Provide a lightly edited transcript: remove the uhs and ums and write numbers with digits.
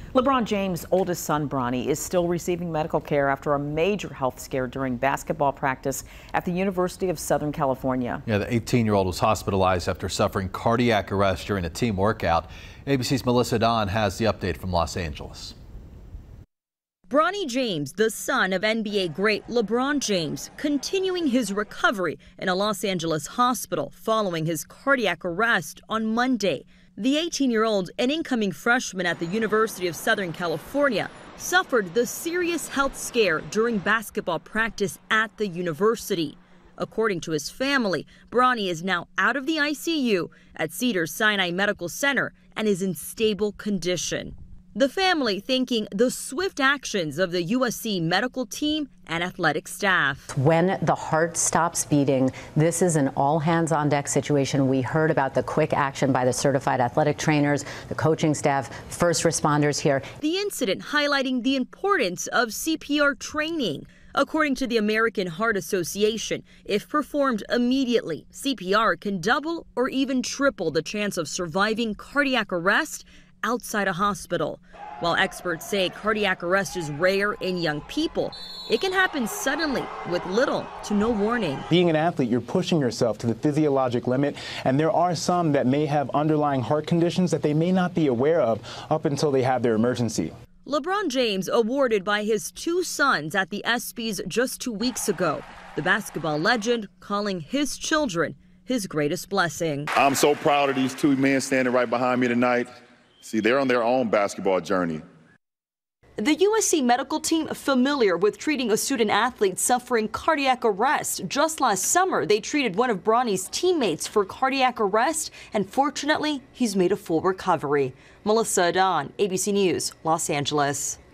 LeBron James' oldest son, Bronny, is still receiving medical care after a major health scare during basketball practice at the University of Southern California. Yeah, the 18-year-old was hospitalized after suffering cardiac arrest during a team workout. ABC's Melissa Don has the update from Los Angeles. Bronny James, the son of NBA great LeBron James, continuing his recovery in a Los Angeles hospital following his cardiac arrest on Monday. The 18-year-old, an incoming freshman at the University of Southern California, suffered the serious health scare during basketball practice at the university. According to his family, Bronny is now out of the ICU at Cedars-Sinai Medical Center and is in stable condition. The family thanking the swift actions of the USC medical team and athletic staff. When the heart stops beating, this is an all-hands-on-deck situation. We heard about the quick action by the certified athletic trainers, the coaching staff, first responders here. The incident highlighting the importance of CPR training. According to the American Heart Association, if performed immediately, CPR can double or even triple the chance of surviving cardiac arrest outside a hospital. While experts say cardiac arrest is rare in young people, it can happen suddenly with little to no warning. Being an athlete, you're pushing yourself to the physiologic limit, and there are some that may have underlying heart conditions that they may not be aware of up until they have their emergency. LeBron James awarded by his two sons at the ESPYs just 2 weeks ago. The basketball legend calling his children his greatest blessing. I'm so proud of these two men standing right behind me tonight. See, they're on their own basketball journey. The USC medical team familiar with treating a student athlete suffering cardiac arrest. Just last summer, they treated one of Bronny's teammates for cardiac arrest, and fortunately, he's made a full recovery. Melissa Don, ABC News, Los Angeles.